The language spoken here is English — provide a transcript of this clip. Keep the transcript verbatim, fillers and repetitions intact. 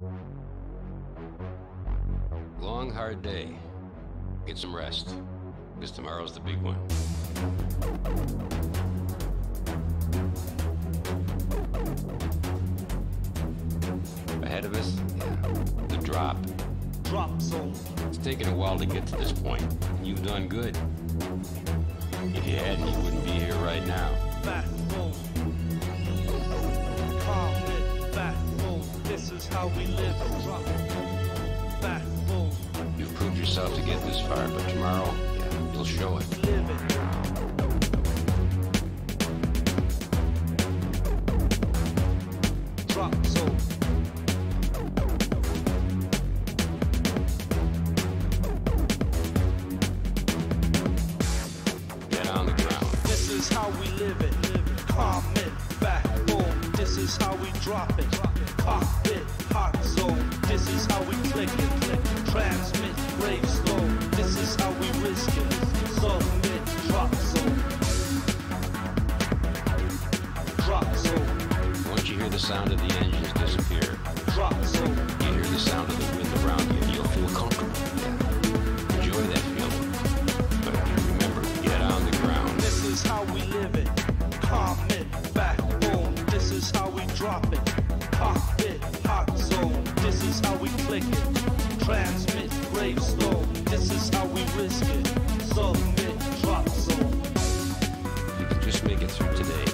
Long, hard day. Get some rest, because tomorrow's the big one. Ahead of us, yeah, the drop. Drop zone. It's taken a while to get to this point, and you've done good. If you hadn't, you wouldn't be here right now. Backbone. Calm it. Backbone. This is how we live. Drop. Backbone. You've proved yourself to get this far, but tomorrow, yeah, you'll show it. Live it. Drop zone. Get on the ground. This is how we live it. Calm it. Backbone. This is how we drop it. Cockpit. Hot zone. This is how we click it. Transmit. Brave slow. This is how we risk it. Submit. Drop zone. Drop zone. Once you hear the sound of the engines disappear, Drop zone. you hear the sound of the wind around you, and you'll feel comfortable. Yeah. Enjoy that feeling. But remember, get on the ground. This is how we live it. Calm it. Backbone. This is how we drop it. Cockpit. Hot zone. This is how we click it. Transmit. Brave slow. This is how we risk it. Submit. Drop zone. You can just make it through today.